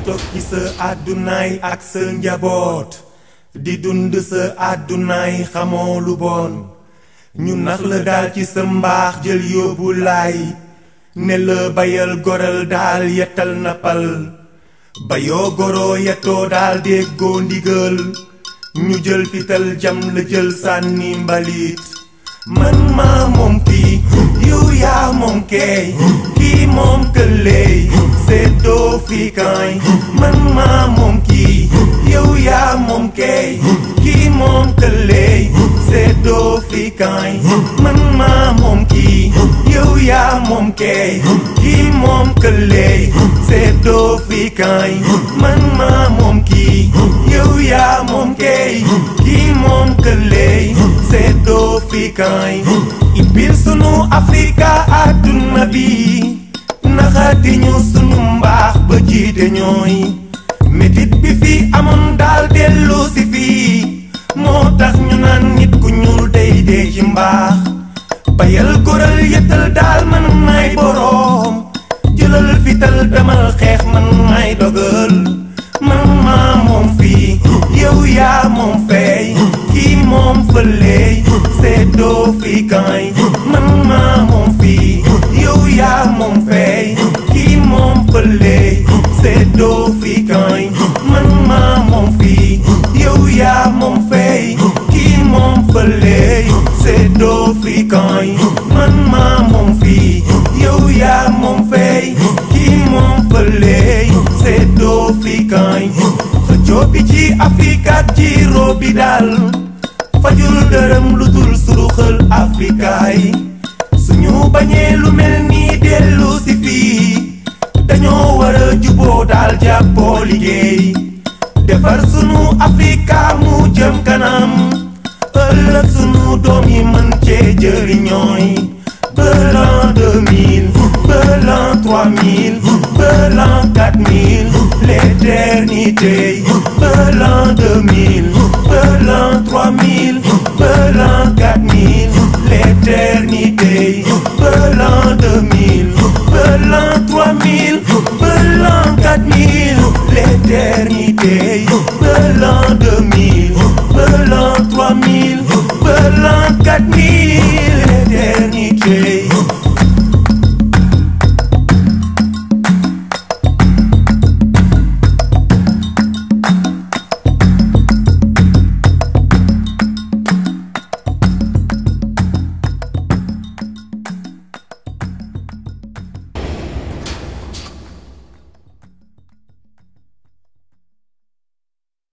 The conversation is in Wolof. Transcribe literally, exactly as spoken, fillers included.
toog ci sa àddunaay ak sa njaboot di dund sa àddunaay xamoo lu bon ñu nax la daal ci sa mbaax jël yóbbu laay ne la bayal goral daal yettal nappal bayoo goroo yettoo daal déggoo ndigal ñu jël fital jam la jël sànni mbalit man maa moom kii yow yaa moom kay kii moom këlley seddoo fi kaay man maa moom kii yow yaa moom kay kii moom këlley seddoo fi kaay man maa moom kii yow yaa moom kay kii moom këlley seddoo fi kaay man maa moom kii yow yaa moom kay kii moom këlley seddoo fi kaay ibil sunu Afrika àdduna bi naxati ñu sunu mbaax ba jiite ñooy métit bi fi amoon daal dellu si fii moo tax ñu naan nit ku ñuul day dee ci mbaax bayal goral yettal daal man may boroom jëlal fital demal xeex man may dogal man maa moom fii yow yaa moom fey kii moom fëley seddoo fi kaay man maa moom fii yow yaa moom fey kii moom fëley seddoo fi kaay man maa moom fii yow yaa moom fey kii moom fëley seddoo fi kaay man maa moom fii yow yaa moom fey kii moom fëley seddoo fi kaay xëccoo bi ci Afrika ci robi daal fajul dërëm lu dul suruxal Afrika yi suñu bañee lu mel nii dellu si fii dañoo war a juboo daal jàppoo liggéey defar sunu Afrika mu jëm kanam ëllëg sunu doom yi mën cee jëriñooy ba l'an deux mille ba l'an trois mille ba l'an quatre mille l'éternité ba l'an deux mille ba l'an trois mille ba l'an quatre mille l'éternité ba l'an deux mille ba l'an trois mille